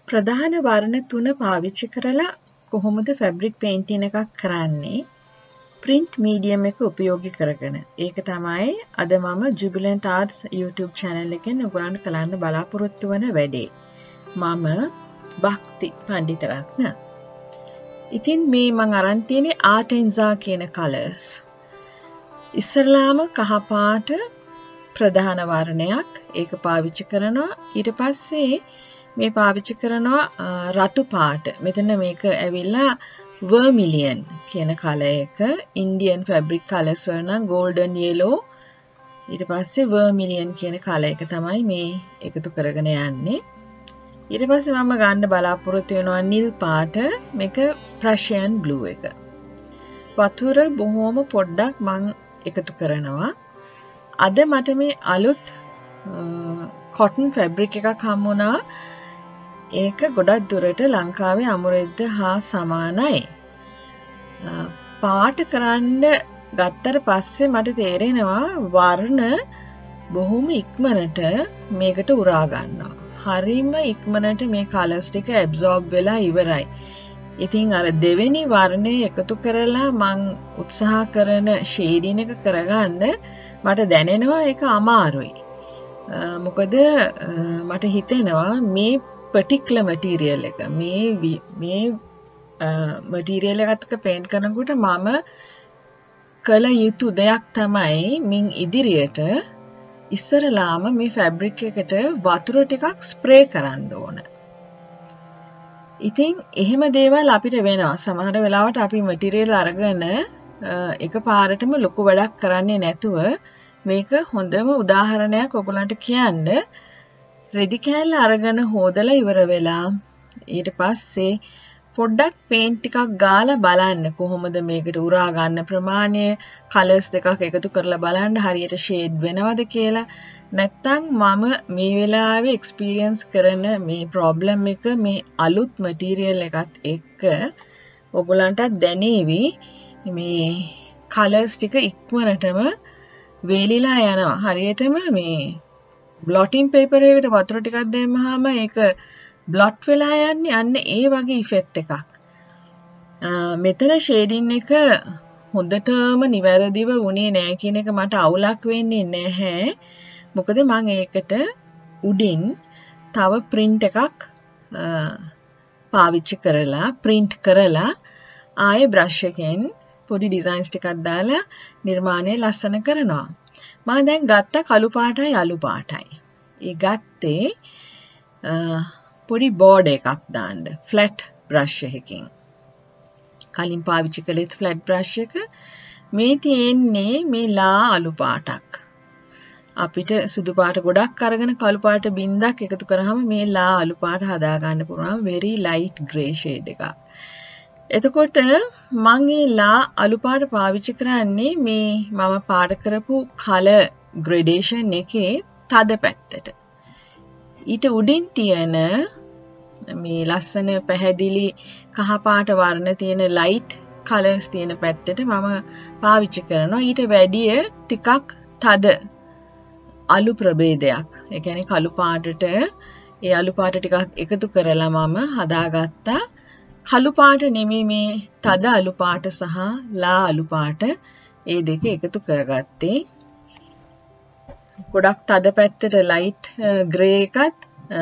ප්‍රධාන වර්ණ තුන පාවිච්චි කරලා කොහොමද ෆැබ්‍රික් පේන්ටින් එකක් කරන්නේ? print medium එක උපයෝගී කරගෙන. ඒක තමයි අද මම Jubilant Arts YouTube channel එකෙන් ඔයගොල්ලන්ට කරන්න බලාපොරොත්තු වෙන වැඩේ. මම භක්ති පණ්ඩිතරත්න. ඉතින් මේ මම අරන් තියෙන්නේ Artenza කියන colors. ඉස්සරලාම කහ පාට ප්‍රධාන වර්ණයක් ඒක පාවිච්චි කරනවා. ඊට පස්සේ මේ පාවිච්චි කරනවා රතු පාට. මෙතන මේක ඇවිල්ලා vermilion කියන color එක. Indian fabric colors වල නම් golden yellow. ඊට පස්සේ vermilion කියන color එක තමයි මේ එකතු කරගෙන යන්නේ. ඊට පස්සේ මම ගන්න බලාපොරොත්තු වෙනවා නිල් පාට. මේක Prussian blue එක. වතුර බොහොම පොඩ්ඩක් මම එකතු කරනවා. අද මට මේ අලුත් cotton fabric එකක් හම්බුණා. ඒක ගොඩක් දුරට ලංකාවේ අමුරෙද්ද හා සමානයි. පාට කරන්න ගත්තට පස්සේ මට තේරෙනවා වර්ණ බොහොම ඉක්මනට මේකට උරා ගන්නවා. හරිම ඉක්මනට මේ කලර්ස් ටික ඇබ්සෝබ් වෙලා ඉවරයි. ඉතින් අර දෙවෙනි වර්ණය එකතු කරලා මං උත්සාහ කරන ෂේඩින් එක කරගන්න මට දැනෙනවා ඒක අමාරුයි. මොකද මට හිතෙනවා මේ particular material එක මේ material එකත් එක්ක paint කරනකොට මම කළ යුතු දෙයක් තමයි මින් ඉදිරියට ඉස්සරලාම මේ fabric එකට වතුර ටිකක් ස්ප්‍රේ කරන්න ඕන. ඉතින් එහෙම දේවල් අපිට වෙනවා. සමහර වෙලාවට අපි material අරගෙන එකපාරටම ලොකු වැඩක් කරන්නේ නැතුව මේක හොඳම උදාහරණයක් ඔයගලන්ට කියන්න. රෙදි කෑල්ල අරගෙන හොදලා ඉවර වෙලා ඊට පස්සේ පොඩ්ඩක් පේන්ට් ටිකක් ගාලා බලන්න කොහොමද මේකට උරා ගන්න ප්‍රමාණය කලර්ස් දෙකක් එකතු කරලා බලන්න හරියට ෂේඩ් වෙනවද කියලා. නැත්තම් මම මේ වෙලාවේ එක්ස්පීරියන්ස් කරන මේ ප්‍රොබ්ලම් එක මේ අලුත් මටීරියල් එකත් එක්ක ඔයගලන්ට දැනේවි මේ කලර්ස් ටික ඉක්මනටම වේලිලා යනවා. හරියටම මේ blotting paper එකකට වතුර ටිකක් දැම්මහම ඒක blot වෙලා යන්නේ අන්න ඒ වගේ ඉෆෙක්ට් එකක්. මෙතන ෂේඩින් එක හොඳටම නිවැරදිව වුණේ නැහැ කියන එක මට අවුලක් වෙන්නේ නැහැ. මොකද මම ඒකට උඩින් තව print එකක් පාවිච්චි කරලා print කරලා ආයේ brush එකෙන් පොඩි designs ටිකක් දාලා නිර්මාණය ලස්සන කරනවා. මම දැන් ගත්ත කළු පාටයි අලු පාටයි. ඒ ගත්තේ පොඩි බෝඩ් එකක් දාන්න ෆ්ලැට් බ්‍රෂ් එකකින්. කලින් පාවිච්චි කළේ ෆ්ලැට් බ්‍රෂ් එක. මේ තියෙන්නේ මේ ලා අලු පාටක්. අපිට සුදු පාට ගොඩක් අරගෙන කළු පාට බින්දක් එකතු කරාම මේ ලා අලු පාට හදා ගන්න පුළුවන් very light grey shade එකක්. එතකොට මම මේ ලා අලු පාට පාවිච්චි කරන්නේ මේ මම පාට කරපු color gradation එකේ තද පැත්තට. ඊට උඩින් තියෙන මේ ලස්සන පැහැදිලි කහ පාට වර්ණ තියෙන light colors තියෙන පැත්තට මම පාවිච්චි කරනවා. ඊට වැඩිය ටිකක් තද අලු ප්‍රභේදයක්. ඒ කියන්නේ කළු පාටට ඒ අලු පාට ටිකක් එකතු කරලා මම හදාගත්තා. කළු පාට නෙමෙයි මේ තද අලු පාට සහ ලා අලු පාට ඒ දෙක එකතු කරගත්තේ. ගොඩක් තද පැත්තට ලයිට් ග්‍රේ එකත්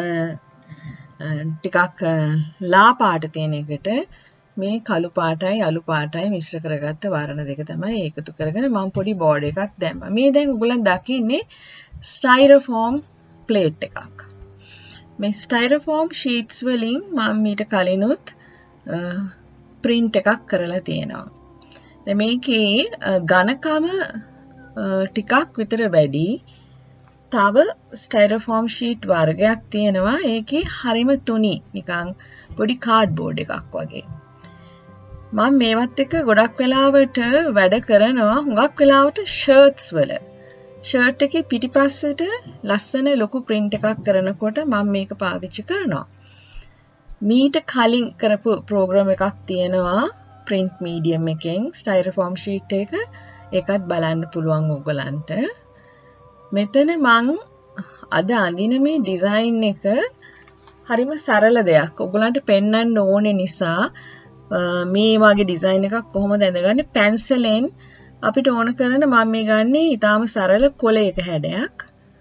ටිකක් ලා පාට තියෙන එකට මේ කළු පාටයි අලු පාටයි මිශ්‍ර කරගත්ත වර්ණ දෙක තමයි එකතු කරගෙන මම පොඩි බෝඩ් එකක් දැම්මා. මේ දැන් ඔයගොල්ලන් දකින්නේ ස්ටයිරෝෆෝම් ප්ලේට් එකක්. මේ ස්ටයිරෝෆෝම් ෂීට්ස් වලින් මම මීට කලිනුත් print එකක් කරලා තියෙනවා. දැන් මේකේ ඝනකම ටිකක් විතර වැඩි. තව ස්ටයිරෝෆෝම් ෂීට් වර්ගයක් තියෙනවා. ඒකේ හරිම තුනි නිකන් පොඩි කාඩ්බෝඩ් එකක් වගේ. මම මේවත් එක්ක ගොඩක් වෙලාවට වැඩ කරනවා. හුඟක් වෙලාවට ෂර්ට්ස් වල. ෂර්ට් එකේ පිටිපස්සට ලස්සන ලොකු print එකක් කරනකොට මම මේක පාවිච්චි කරනවා. මීට කලින් කරපු ප්‍රෝග්‍රෑම් එකක් තියෙනවා print medium එකෙන් ස්ටයිරෝෆෝම් ෂීට් එක. ඒකත් බලන්න පුළුවන් ඔයගලන්ට. මෙතන මං අද අඳින මේ ඩිසයින් එක හරිම සරල දෙයක්. ඔයගලන්ට පෙන්වන්න ඕනේ නිසා මේ වගේ ඩිසයින් එකක් කොහොමද ඇඳගන්නේ පැන්සලෙන් අපිට ඕන කරන මම මේ ගන්නේ ඊටාම සරල කොලයක හැඩයක්.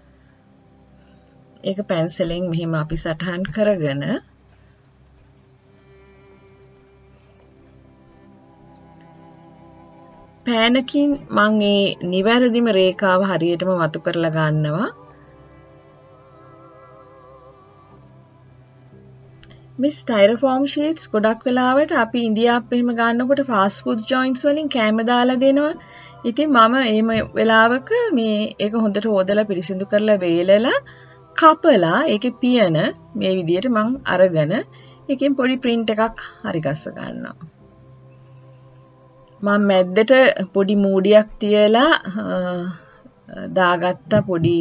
ඒක පැන්සලෙන් මෙහෙම අපි සටහන් කරගෙන පෑනකින් මම මේ නිවැරදිම රේඛාව හරියටම වතු කරලා ගන්නවා. මේ ස්ටයිරෝෆෝම් ෂීට්ස් ගොඩක් වෙලාවට අපි ඉන්දියාප්පේ එහෙම ගන්නකොට ෆාස්ට් ෆුඩ් ජොයින්ට්ස් වලින් කැම දාලා දෙනවා. ඉතින් මම එහෙම වෙලාවක මේ ඒක හොඳට හොදලා පිරිසිදු කරලා වේලලා කපලා ඒකේ පියන මේ විදිහට මම අරගෙන ඒකෙන් පොඩි print එකක් හරි ගස්ස ගන්නවා. මම මැද්දට පොඩි මූඩියක් තියලා දාගත්ත පොඩි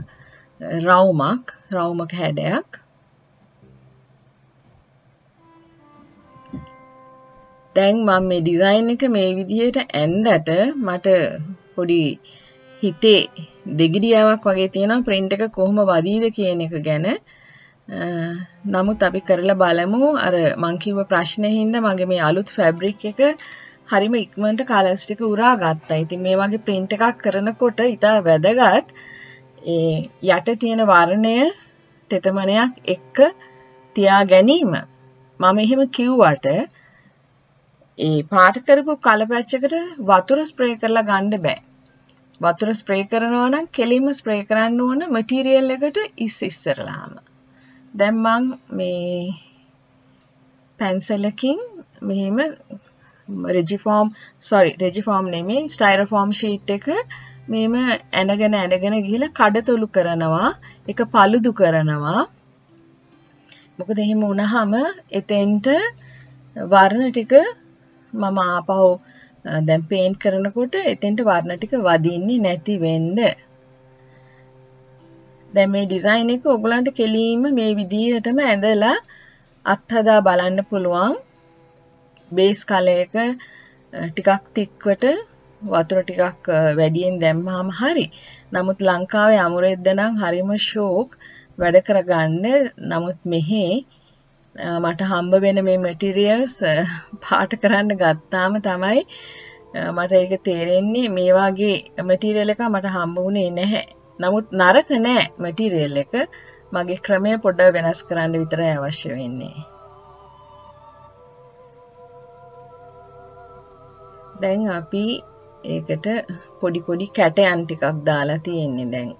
රවුමක් හැඩයක්. දැන් මම මේ ඩිසයින් එක මේ විදිහට ඇඳට මට පොඩි හිතේ දෙගිඩියාවක් වගේ තියෙනවා print එක කොහොම වදීද කියන එක ගැන. නමුත් අපි කරලා බලමු. අර මං කිව්ව ප්‍රශ්නේ හින්දා මගේ මේ අලුත් ෆැබ්‍රික් එක හරිම ඉක්මනට කලර්ස් ටික උරා ගත්තා. ඉතින් මේ වගේ print එකක් කරනකොට ඉතා වැදගත් ඒ යට තියෙන වර්ණය තෙතමනයක් එක්ක තියා ගැනීම. මම එහෙම කිව්වට ඒ පාට කරපු කලර් පැච් එකට වතුර ස්ප්‍රේ කරලා ගන්න බෑ. වතුර ස්ප්‍රේ කරනවා නම් කෙලින්ම ස්ප්‍රේ කරන්න ඕන මැටීරියල් එකට ඉස්සරලාම. දැන් මම මේ පැන්සලකින් මෙහෙම රෙජිෆෝම් නෙමෙයි ස්ටයිරෝෆෝම් ෂීට් එක මෙහෙම ඇනගෙන ගිහලා කඩතොළු කරනවා. ඒක paludu කරනවා. මොකද එහෙම වුණාම එතෙන්ට වර්ණ ටික මම ආපහු දැන් පේන්ට් කරනකොට එතෙන්ට වර්ණ ටික වදින්නේ නැති වෙන්න. දැන් මේ ඩිසයින් එක ඔයගලන්ට කෙලින්ම මේ විදිහටම ඇඳලා අත්හදා බලන්න පුළුවන්. බේස් කලර් එක ටිකක් තික්වට වතුර ටිකක් වැඩියෙන් දැම්මාම හරි. නමුත් ලංකාවේ අමුරෙද්ද නම් හරිම ෂෝක් වැඩ කරගන්න. නමුත් මෙහි මට හම්බ වෙන මේ මැටීරියල්ස් පාට කරන්න ගත්තාම තමයි මට ඒක තේරෙන්නේ. මේ වගේ මැටීරියල් එක මට හම්බ වුණේ නැහැ. නමුත් නරක නෑ මැටීරියල් එක. මගේ ක්‍රමය පොඩ්ඩක් වෙනස් කරන්න විතරයි අවශ්‍ය වෙන්නේ. දැන් අපි ඒකට පොඩි කැටයන් ටිකක් දාලා තියෙන්නේ දැන්.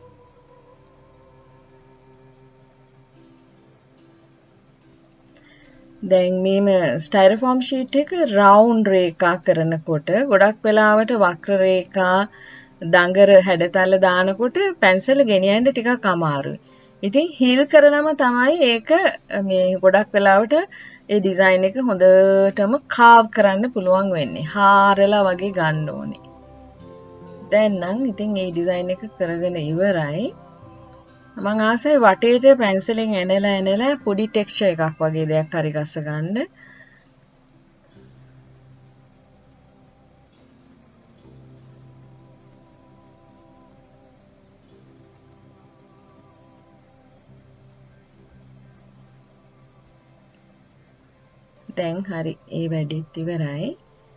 දැන් මේ ස්ටයිරෝෆෝම් ෂීට් එක රවුන්ඩ් රේඛා කරනකොට ගොඩක් වෙලාවට වක්‍ර රේඛා දඟර හැඩතල දානකොට පැන්සල ගෙනියන්න ටිකක් අමාරුයි. ඉතින් හීල් කරනම තමයි ඒක මේ ගොඩක් වෙලාවට ඒ ඩිසයින් එක හොඳටම කාව් කරන්න පුළුවන් වෙන්නේ. හාරලා වගේ ගන්න ඕනේ. දැන් නම් ඉතින් මේ ඩිසයින් එක කරගෙන ඉවරයි. මම ආසයි වටේට පැන්සලෙන් ඇනලා පොඩි ටෙක්ස්චර් එකක් වගේ දෙයක් හරි ගස්ස ගන්න. දැන් හරි ඒ වැඩේත් ඉවරයි.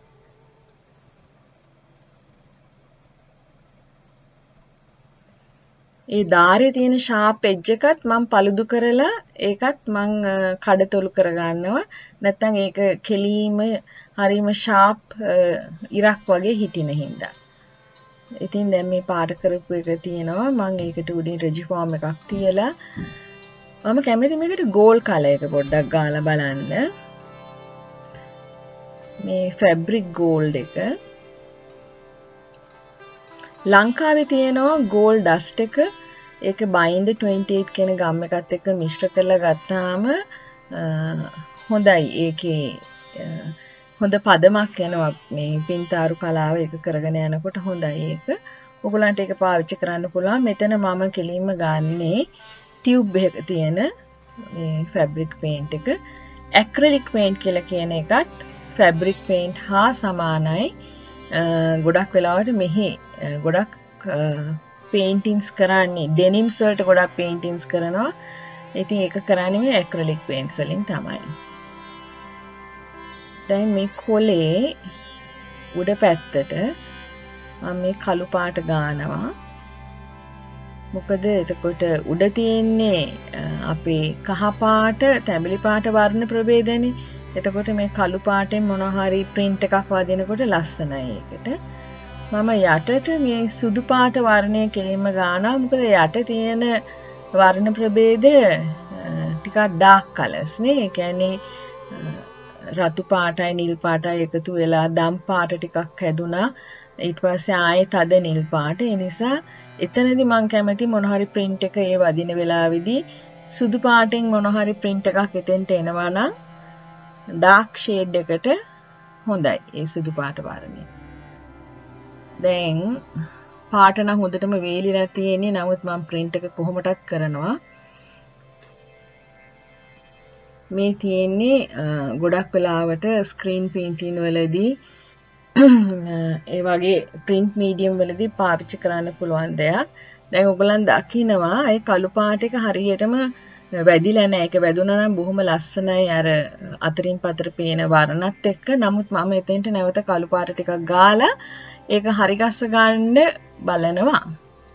ඒ ධාරයේ තියෙන ෂාප් එජ් එකත් මම paludu කරලා ඒකත් මම කඩතොළු කරගන්නවා. නැත්නම් ඒක කෙලීම හරිම ෂාප් ඉරක් වගේ හිටින හින්දා. ඉතින් දැන් මේ පාට කරපු එක තියෙනවා. මම ඒකට උඩින් රෙජිෆෝම් එකක් තියලා මම කැමති මේකට ගෝල් කලර් එක පොඩ්ඩක් ගාලා බලන්න. මේ ෆැබ්‍රික් ගෝල්ඩ් එක ලංකාවේ තියෙනවා ගෝල් ඩස්ට් එක. ඒක බයින්ඩ් 28 කියන ගම් එකත් එක්ක මිශ්‍ර කරලා ගත්තාම හොඳයි. ඒකේ හොඳ පදමක් එනවා. මේ පින්තාරු කලාව ඒක කරගෙන යනකොට හොඳයි ඒක. ඔයගලන්ට ඒක පාවිච්චි කරන්න පුළුවන්. මෙතන මම කෙලින්ම ගන්නේ ටියුබ් එක තියෙන මේ ෆැබ්‍රික් පේන්ට් එක. ඇක්‍රිලික් පේන්ට් කියලා කියන එකත් ෆැබ්‍රික් පේන්ට් හා සමානයි. ගොඩක් වෙලාවට මෙහි ගොඩක් පේන්ටින්ග්ස් කරන්නේ ඩෙනිම්ස් වලට ගොඩක් පේන්ටින්ග්ස් කරනවා. ඉතින් ඒක කරන්නේ මේ ඇක්‍රලික් පේන්ට්ස් වලින් තමයි. දැන් මේ කොලේ උඩ පැත්තට මම මේ කළු පාට ගානවා. මොකද එතකොට උඩ තියෙන්නේ අපේ කහ පාට, තැඹිලි පාට වර්ණ ප්‍රභේදනේ. එතකොට මේ කළු පාටෙන් මොනවා හරි print එකක් වදිනකොට ලස්සනයි ඒකට. මම යටට මේ සුදු පාට වර්ණය කෙලින්ම ගන්නවා. මොකද යට තියෙන වර්ණ ප්‍රභේද ටිකක් dark colors නේ. ඒ කියන්නේ රතු පාටයි නිල් පාටයි එකතු වෙලා දම් පාට ටිකක් හැදුනා. ඊට පස්සේ ආයේ තද නිල් පාට. ඒ නිසා එතනදී මම කැමති මොන හරි print එක ඒ වදින වෙලාවේදී සුදු පාටෙන් මොන හරි print එකක් එතෙන්ට එනවා නම් dark shade එකට හොඳයි ඒ සුදු පාට වර්ණය. දැන් පාට නම් හොඳටම වේලිලා තියෙන්නේ. නමුත් මම print එක කොහොමදක් කරනවා. මේ තියෙන්නේ ගොඩක් වෙලාවට ස්ක්‍රීන් පේන්ටින් වලදී ඒ වගේ print medium වලදී පාවිච්චි කරන්න පුළුවන් දෙයක්. දැන් ඔයගලන් දකිනවා ඒ කළු පාට එක හරියටම වැදිලා නැහැ. ඒක වැදුනා නම් බොහොම ලස්සනයි අර අතරින් පතර පේන වර්ණත් එක්ක. නමුත් මම එතෙන්ට නැවත කළු පාට ටිකක් ගාලා ඒක හරි ගස්ස ගන්න බලනවා.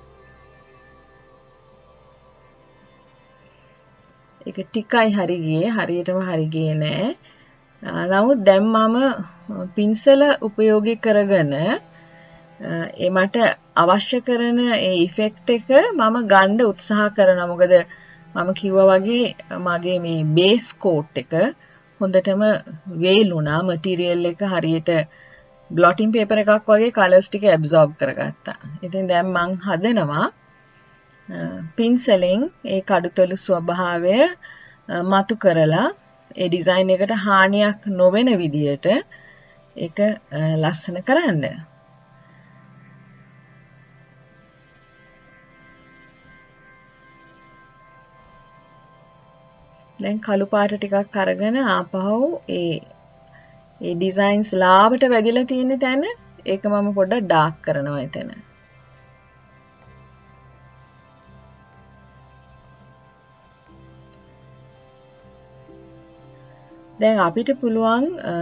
ඒක ටිකයි හරි ගියේ. හරියටම හරි ගියේ නෑ. නමුත් දැන් මම පින්සල උපයෝගී කරගෙන ඒ මට අවශ්‍ය කරන ඒ ඉෆෙක්ට් එක මම ගන්න උත්සාහ කරනවා. මොකද මම කිව්වා වගේ මගේ මේ බේස් කෝට් එක හොඳටම වේලුණා. මටීරියල් එක හරියට බ්ලොටින් පේපර් එකක් වගේ කලර්ස් ටික ඇබ්සෝබ් කරගත්තා. ඉතින් දැන් මං හදනවා පින්සලෙන් ඒ කඩුතලු ස්වභාවය මතු කරලා ඒ ඩිසයින් එකට හානියක් නොවන විදියට ඒක ලස්සන කරන්න. දැන් කළු පාට ටිකක් අරගෙන ආපහු ඒ ඩිසයින්ස් ලාවට වැදිලා තියෙන තැන ඒක මම පොඩ්ඩක් ඩාර්ක් කරනවා එතන. දැන් අපිට පුළුවන්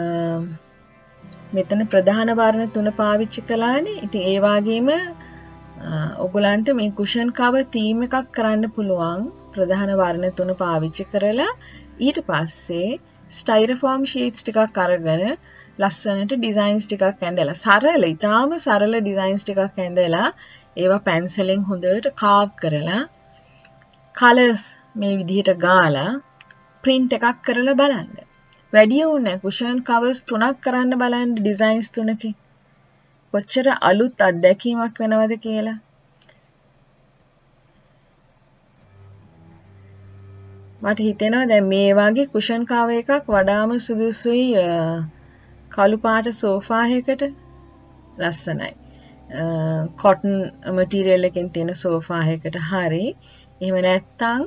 මෙතන ප්‍රධාන වර්ණ 3 පාවිච්චි කළානේ. ඉතින් ඒ වගේම ඔයගලන්ට මේ කුෂන් කවර් තීම් එකක් කරන්න පුළුවන් ප්‍රධාන වර්ණ 3 පාවිච්චි කරලා ඊට පස්සේ ස්ටයිරෝෆෝම් ෂීට්ස් ටිකක් අරගෙන ලස්සනට ඩිසයින්ස් ටිකක් ඇඳලා සරල, ඊටාම සරල ඩිසයින්ස් ටිකක් ඇඳලා ඒවා පැන්සලෙන් හොඳට කාව් කරලා කලර්ස් මේ විදිහට ගාලා print එකක් කරලා බලන්න. වැඩි උනේ කුෂන් කවර්ස් 3ක් කරන්න බලන්න ඩිසයින්ස් 3කින්. කොච්චර අලුත් අත්දැකීමක් වෙනවද කියලා. මට හිතෙනවා දැන් මේ වගේ කුෂන් කවර් එකක් වඩාම සුදුසුයි කළු පාට සෝෆා එකකට. ලස්සනයි. කොටන් මටීරියල් එකෙන් තියෙන සෝෆා එකකට හරි. එහෙම නැත්නම්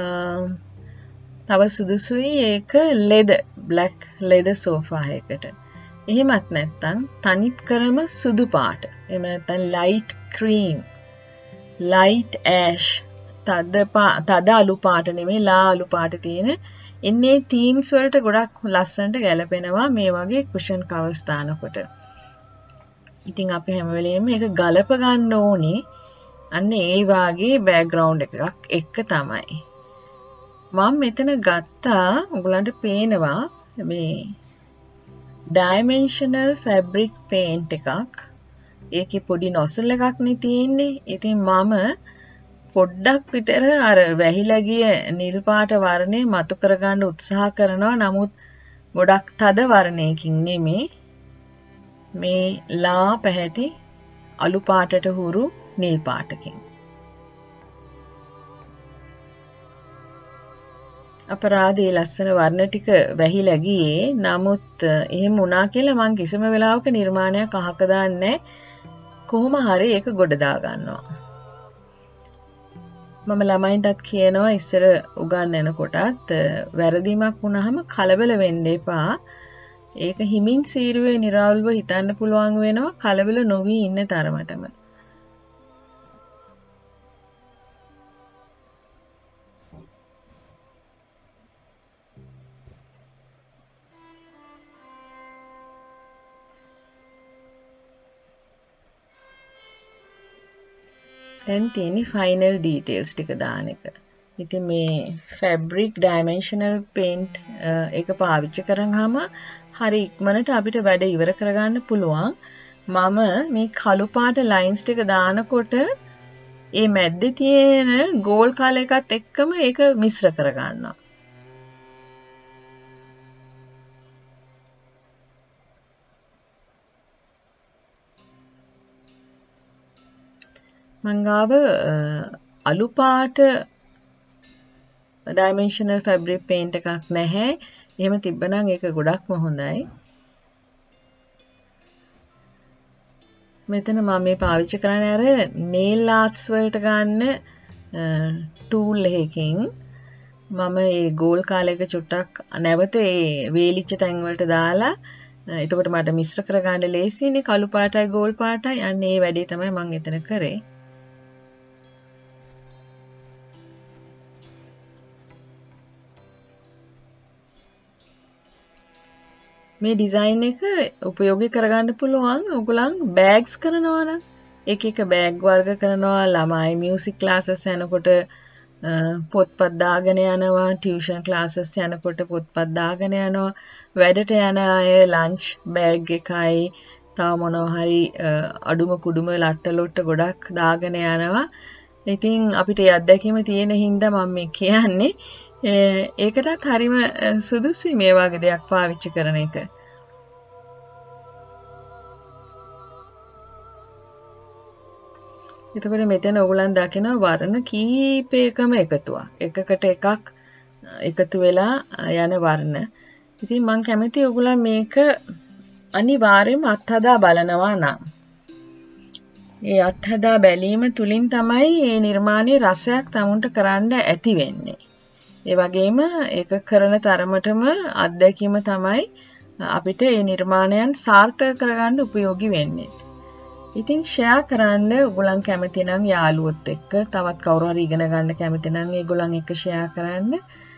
තව සුදුසුයි ඒක ලෙදර්, බ්ලැක් ලෙදර් සෝෆා එකකට. එහෙමත් නැත්නම් තනි කරම සුදු පාට. එහෙම නැත්නම් ලයිට් ක්‍රීම්, ලයිට් ඇෂ්, තද අලු පාට නෙමෙයි ලා අලු පාට තියෙන ඉන්නේ තීම්ස් වලට ගොඩක් ලස්සනට ගැලපෙනවා මේ වගේ කුෂන් කවර්ස් දානකොට. ඉතින් අපි හැම වෙලේම මේක ගලප ගන්න ඕනේ අන්න ඒ වාගේ බෑග්ග්‍රවුන්ඩ් එකක් එක්ක තමයි. මම මෙතන ගත්තා ඔයගලන්ට පේනවා මේ ඩයිමෙන්ෂනල් ෆැබ්‍රික් පේන්ට් එකක්. ඒකේ පොඩි නොසල් එකක් නේ තියෙන්නේ. ඉතින් මම පොඩ්ඩක් විතර අර වැහිලා ගිය නිල් පාට වර්ණය මතු කරගන්න උත්සාහ කරනවා. නමුත් ගොඩක් තද වර්ණයකින් නෙමේ. මේ ලා පැහැති අලු පාටට හුරු නිල් පාටකින්. අපරාධේ ලස්සන වර්ණ ටික වැහිලා ගියේ. නමුත් එහෙම වුණා කියලා මං කිසිම වෙලාවක නිර්මාණයක් අහක දාන්නේ කොහොම හරි ඒක ගොඩ දා ගන්නවා. මම ළමයින්ටත් කියනවා ඉස්සර උගන්වනකොටත් වැරදීමක් වුණාම කලබල වෙන්න එපා. ඒක හිමින් සීරුවේ निराවුල්ව හිතන්න පුළුවන් වෙනවා කලබල නොවි ඉන්න තරමටම. දැන් තියෙන්නේ ෆයිනල් ඩීටේල්ස් ටික දාන එක. ඉතින් මේ fabric dimensional paint එක පාවිච්චි කරාම හරි ඉක්මනට අපිට වැඩ ඉවර කරගන්න පුළුවන්. මම මේ කළු පාට ලයින්ස් ටික දානකොට ඒ මැද්දේ තියෙන ගෝල් කලර් එකත් එක්කම ඒක මිශ්‍ර කරගන්නවා. මංගාව අලු පාට dimensional fabric paint එකක් නැහැ. එහෙම තිබ්බනම් ඒක ගොඩක්ම හොඳයි. මෙතන මම මේ පාවිච්චි කරන්නේ අර nail arts වලට ගන්න tool එකකින් මම මේ ගෝල් කාලයක චුට්ටක් නැවත ඒ වේලිච්ච තැන් වලට දාලා එතකොට මට මිශ්‍ර කරගන්න ලේසියිනේ කළු පාටයි ගෝල් පාටයි. අන්න ඒ වැඩේ තමයි මම එතන කරේ. මේ ඩිසයින් එක උපයෝගී කරගන්න පුළුවන් ඔයගොල්ලන් බෑග්ස් කරනවා නම් එක බෑග් වර්ග කරනවා ළමයි මියුසික් ක්ලාසස් යනකොට පොත්පත් දාගෙන යනවා ටියුෂන් ක්ලාසස් යනකොට පොත්පත් දාගෙන යනවා වැඩට යන අය ලන්ච් බෑග් එකයි තව මොනවා හරි අඩුම කුඩුම ලට්ට ලොට්ට ගොඩක් දාගෙන යනවා. ඉතින් අපිට ඒ අත්දැකීම තියෙන හින්දා මම මේ කියන්නේ ඒකටත් හරිම සුදුසුයි මේ වගේ දෙයක් පාවිච්චි කරන එක. එතකොට මෙතන ඔයගොල්ලන් දකින වර්ණ කීපයකම එකතුවක්. එකකට එකක් එකතු වෙලා යන වර්ණ. ඉතින් මම කැමති ඔයගොල්ලන් මේක අනිවාර්යයෙන්ම අත්හදා බලනවා නම්. ඒ අත්හදා බැලීම තුලින් තමයි මේ නිර්මාණයේ රසයක් තමුන්ට කරන්න ඇති වෙන්නේ. ඒ වගේම ඒක කරන තරමටම අත්දැකීම තමයි අපිට මේ නිර්මාණයන් සාර්ථක කරගන්න උපයෝගී වෙන්නේ. ඉතින් ෂෙයා කරන්න ඔයගොල්ලන් කැමති නම් යාළුවොත් එක්ක තවත් කවුරු හරි ඉගෙන ගන්න කැමති නම් ඒගොල්ලන් එක්ක ෂෙයා කරන්න.